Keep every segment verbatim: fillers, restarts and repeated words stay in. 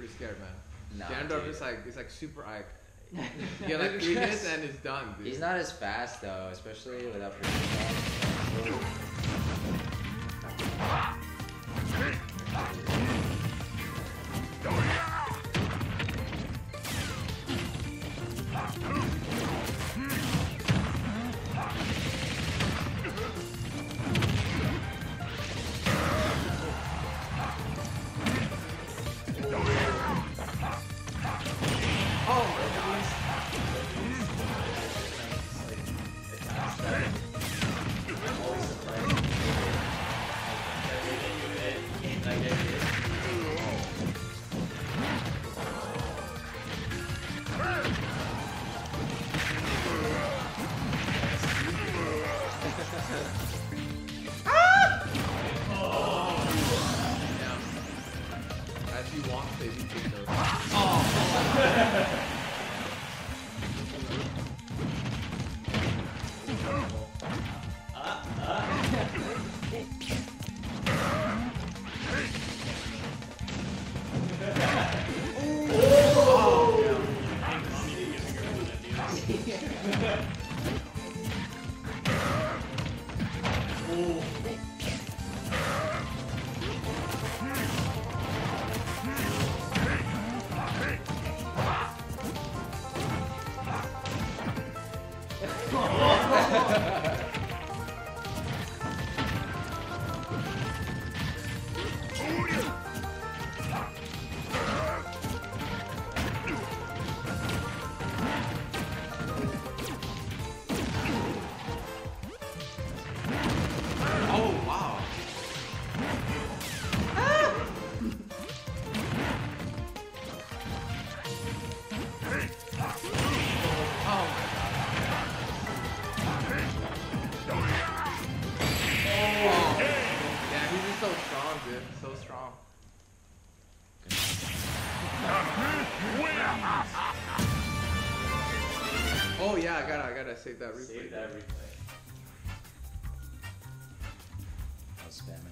scared, man. Nah, Ganondorf dude. is like it's like super like yeah, like three hits and it's done, dude. He's not as fast though, especially without projectiles. As you walk, baby, take those. Oh wow. Oh my god. Oh. Yeah, he's just so strong, dude. So strong. Oh yeah, I gotta, I gotta save that replay. Save that replay. I was spamming.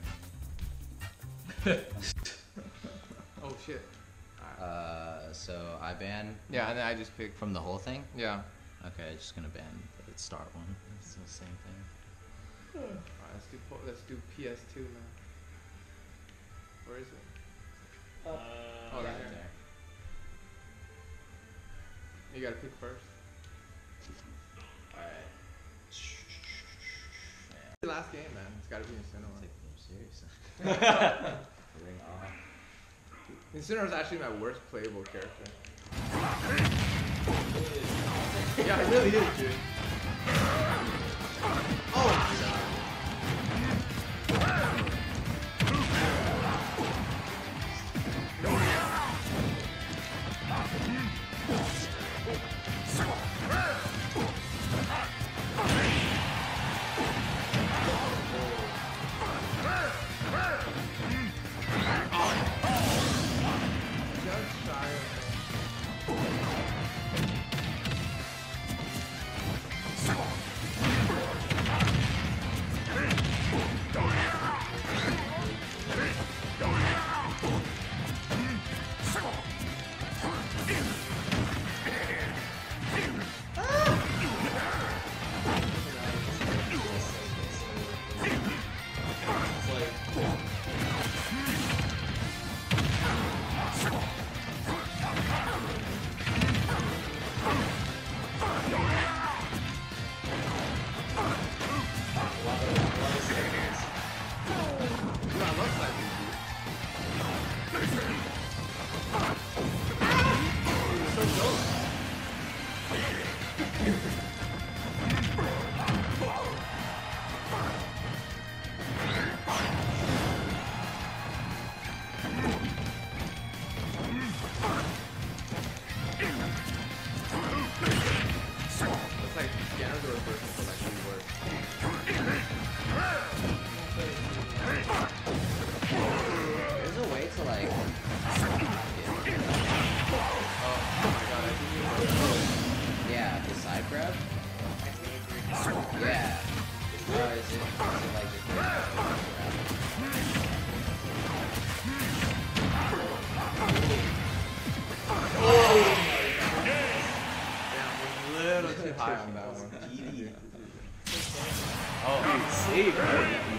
Oh shit. Uh, so I ban Yeah, and then I just picked. from the whole thing. Yeah. Okay, just gonna ban the start one. It's the same thing. Alright, let's do po- let's do P S two now. Where is it? Uh, Oh, Yeah, right here. there. You gotta pick first. Alright. The last game, man. It's gotta be Incineroar. Take them seriously. Ring off. Incineroar is actually my worst playable character. Yeah, it really is, dude. Oh my god. Just shy of too high on that one. G D. Oh, see, bro.